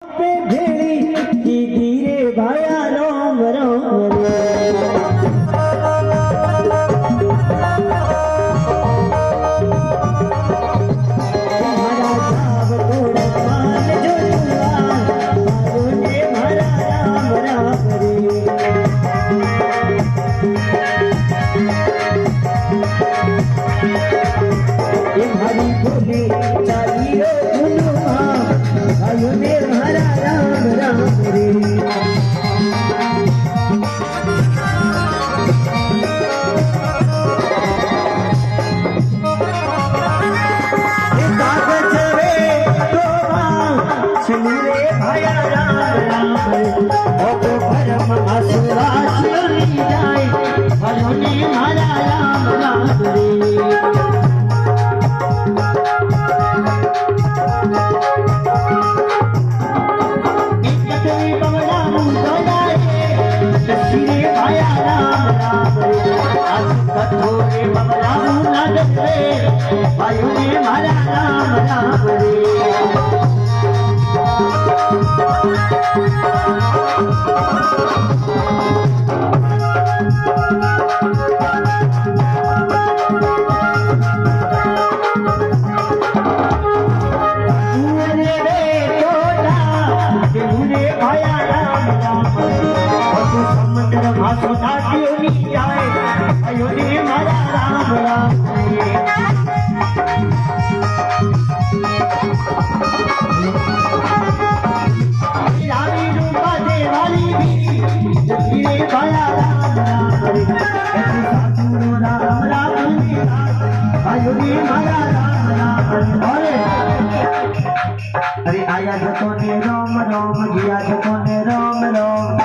पे भेड़ी की धीरे भाया राम राम रे हमारा जाव तोड़ा मान जो जुआन भाइयों ने हमारा राम राम रे ये हरी बोले चालियो धुनुआ भाइयों ने हमारा राम राम रे कागज रे तोबा सुनरे भाया राम राम रे ओ तो भरम असुरा चली जाए भाइयों ने हमारा राम राम रे भाया राम राम रे बबला नगद रे भाइयों ने हमारा राम राम रे भाया राम राम समुद्र भाषा क्यों नहीं जाए भाइयों ने हमारा राम राम रामी रूपा देवाली भी भाया राम राम राम राम भाइयों ने हमारा राम राम अरे आया जतो ने राम राम गया जतो ने राम राम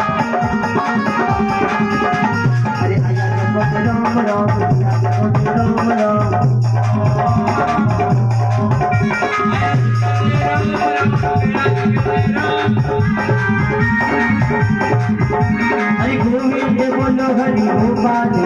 अरे आया जतो ने राम राम गया जतो ने राम राम अरे गोविंद बोलो हरि गोपाल